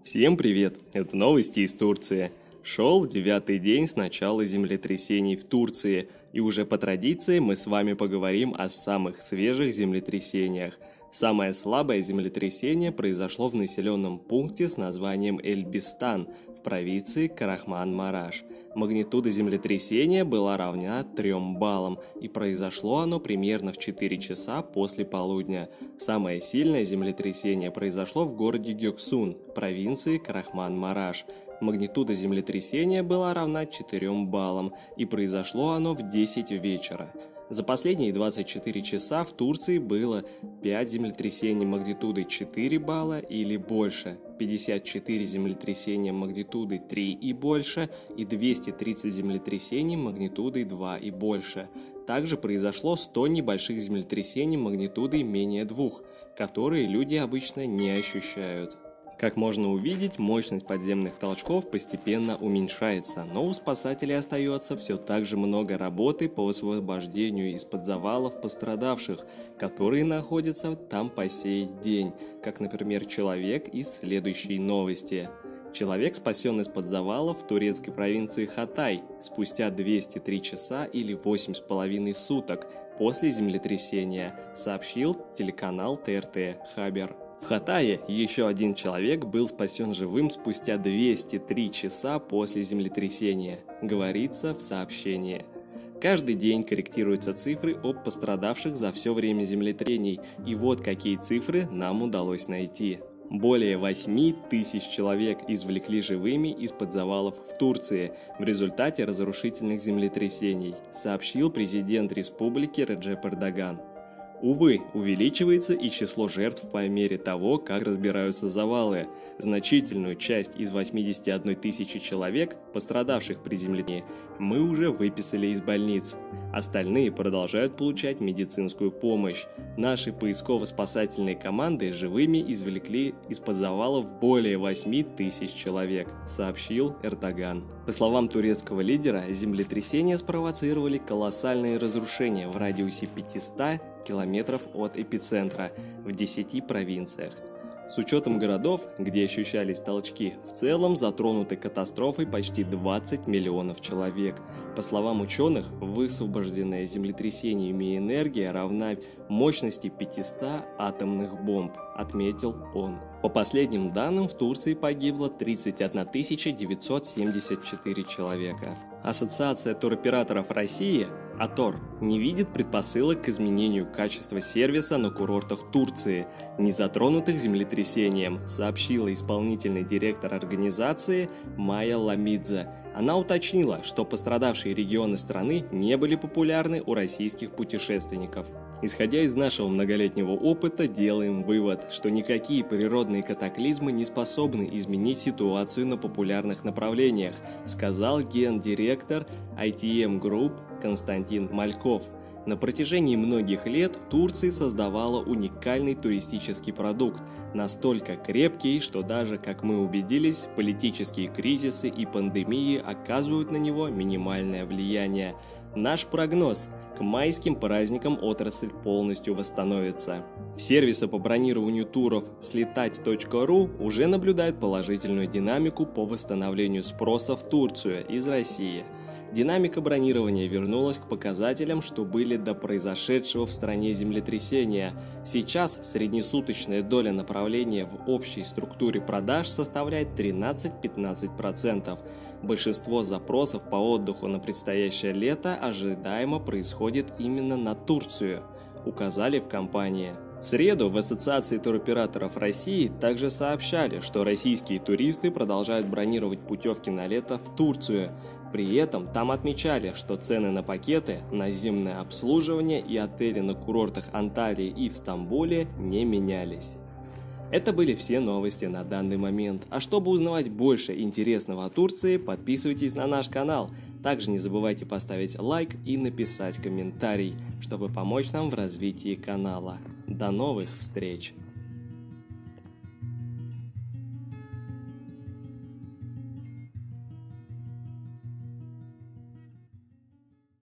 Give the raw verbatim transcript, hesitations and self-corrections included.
Всем привет! Это новости из Турции. Шел девятый день с начала землетрясений в Турции, и уже по традиции мы с вами поговорим о самых свежих землетрясениях. Самое слабое землетрясение произошло в населенном пункте с названием Эльбистан в провинции Карахман-Мараш. Магнитуда землетрясения была равна трем баллам, и произошло оно примерно в четыре часа после полудня. Самое сильное землетрясение произошло в городе Гёксун, провинции Карахман-Мараш. Магнитуда землетрясения была равна четырем баллам, и произошло оно в десять вечера. За последние двадцать четыре часа в Турции было пять землетрясений магнитудой четыре балла или больше, пятьдесят четыре землетрясения магнитудой три и больше и двести тридцать землетрясений магнитудой два и больше. Также произошло сто небольших землетрясений магнитудой менее двух, которые люди обычно не ощущают. Как можно увидеть, мощность подземных толчков постепенно уменьшается, но у спасателей остается все так же много работы по освобождению из-под завалов пострадавших, которые находятся там по сей день, как, например, человек из следующей новости. Человек спасен из-под завалов в турецкой провинции Хатай спустя двести три часа или восемь с половиной суток после землетрясения, сообщил телеканал Тэ Эр Тэ Хабер. В Хатае еще один человек был спасен живым спустя двести три часа после землетрясения, говорится в сообщении. Каждый день корректируются цифры об пострадавших за все время землетрясений, и вот какие цифры нам удалось найти. Более восьми тысяч человек извлекли живыми из-под завалов в Турции в результате разрушительных землетрясений, сообщил президент республики Реджеп Эрдоган. Увы, увеличивается и число жертв по мере того, как разбираются завалы. Значительную часть из восьмидесяти одной тысячи человек, пострадавших при землетрясении, мы уже выписали из больниц. Остальные продолжают получать медицинскую помощь. Наши поисково-спасательные команды живыми извлекли из-под завалов более восьми тысяч человек, сообщил Эрдоган. По словам турецкого лидера, землетрясения спровоцировали колоссальные разрушения в радиусе пятисот километров от эпицентра в десяти провинциях. С учетом городов, где ощущались толчки, в целом затронуты катастрофой почти двадцать миллионов человек. По словам ученых, высвобожденная землетрясениями энергия равна мощности пятисот атомных бомб, отметил он. По последним данным, в Турции погибло тридцать одна тысяча девятьсот семьдесят четыре человека. Ассоциация туроператоров России АТОР не видит предпосылок к изменению качества сервиса на курортах Турции, не затронутых землетрясением, сообщила исполнительный директор организации Майя Ламидзе. Она уточнила, что пострадавшие регионы страны не были популярны у российских путешественников. Исходя из нашего многолетнего опыта, делаем вывод, что никакие природные катаклизмы не способны изменить ситуацию на популярных направлениях, сказал гендиректор ай ти эм Group Константин Мальков. На протяжении многих лет Турция создавала уникальный туристический продукт, настолько крепкий, что даже, как мы убедились, политические кризисы и пандемии оказывают на него минимальное влияние. Наш прогноз – к майским праздникам отрасль полностью восстановится. Сервисы по бронированию туров слетать точка ру уже наблюдают положительную динамику по восстановлению спроса в Турцию из России. Динамика бронирования вернулась к показателям, что были до произошедшего в стране землетрясения. Сейчас среднесуточная доля направления в общей структуре продаж составляет тринадцать-пятнадцать процентов. Большинство запросов по отдыху на предстоящее лето ожидаемо происходит именно на Турцию, указали в компании. В среду в Ассоциации туроператоров России также сообщали, что российские туристы продолжают бронировать путевки на лето в Турцию. При этом там отмечали, что цены на пакеты, наземное обслуживание и отели на курортах Анталии и в Стамбуле не менялись. Это были все новости на данный момент. А чтобы узнавать больше интересного о Турции, подписывайтесь на наш канал. Также не забывайте поставить лайк и написать комментарий, чтобы помочь нам в развитии канала. До новых встреч!